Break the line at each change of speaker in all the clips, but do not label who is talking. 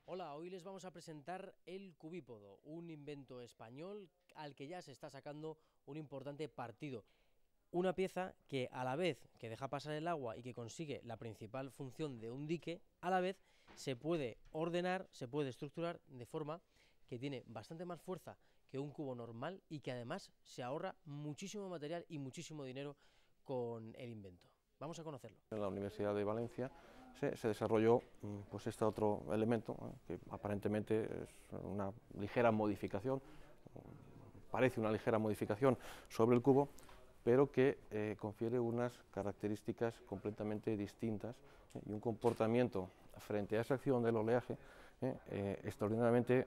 Hola, hoy les vamos a presentar el cubípodo, un invento español al que ya se está sacando un importante partido. Una pieza que a la vez que deja pasar el agua y que consigue la principal función de un dique, a la vez se puede ordenar, se puede estructurar de forma que tiene bastante más fuerza que un cubo normal y que además se ahorra muchísimo material y muchísimo dinero con el invento. Vamos a conocerlo.
En la Universidad de Valencia se desarrolló pues este otro elemento, que aparentemente es una ligera modificación, parece una ligera modificación sobre el cubo, pero que confiere unas características completamente distintas y un comportamiento frente a esa acción del oleaje extraordinariamente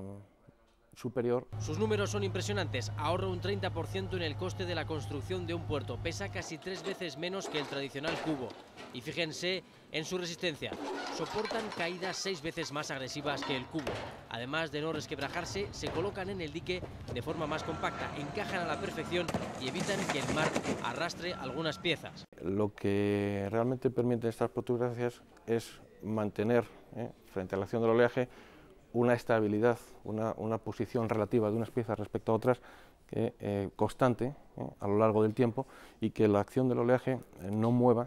superior.
Sus números son impresionantes, ahorra un 30% en el coste de la construcción de un puerto, pesa casi 3 veces menos que el tradicional cubo. Y fíjense en su resistencia, soportan caídas 6 veces más agresivas que el cubo. Además de no resquebrajarse, se colocan en el dique de forma más compacta, encajan a la perfección y evitan que el mar arrastre algunas piezas.
Lo que realmente permiten estas protuberancias es mantener, frente a la acción del oleaje, una estabilidad, una posición relativa de unas piezas respecto a otras constante a lo largo del tiempo, y que la acción del oleaje no mueva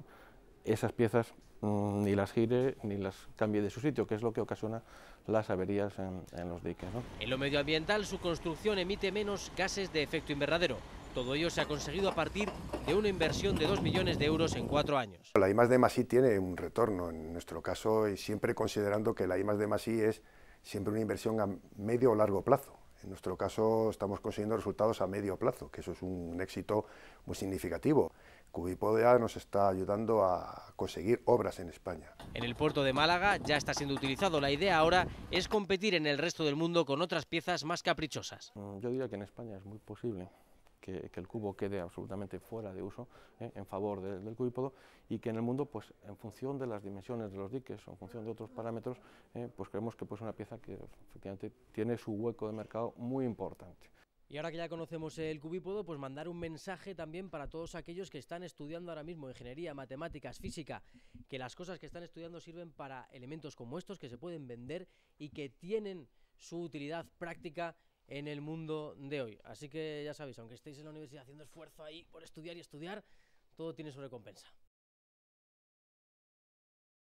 esas piezas, ni las gire ni las cambie de su sitio, que es lo que ocasiona las averías en los diques, ¿no?
En lo medioambiental, su construcción emite menos gases de efecto invernadero. Todo ello se ha conseguido a partir de una inversión de 2 millones de euros en 4 años.
La I+D+I tiene un retorno en nuestro caso, y siempre considerando que la I+D+I es siempre una inversión a medio o largo plazo. En nuestro caso estamos consiguiendo resultados a medio plazo, que eso es un éxito muy significativo. Cubipodia nos está ayudando a conseguir obras en España.
En el puerto de Málaga ya está siendo utilizado. La idea ahora es competir en el resto del mundo con otras piezas más caprichosas.
Yo diría que en España es muy posible que el cubo quede absolutamente fuera de uso en favor del cubípodo, y que en el mundo, pues en función de las dimensiones de los diques o en función de otros parámetros, pues creemos que es una pieza que efectivamente tiene su hueco de mercado muy importante.
Y ahora que ya conocemos el cubípodo, pues mandar un mensaje también para todos aquellos que están estudiando ahora mismo ingeniería, matemáticas, física, que las cosas que están estudiando sirven para elementos como estos que se pueden vender y que tienen su utilidad práctica en el mundo de hoy. Así que ya sabéis, aunque estéis en la universidad haciendo esfuerzo ahí por estudiar y estudiar, todo tiene su recompensa.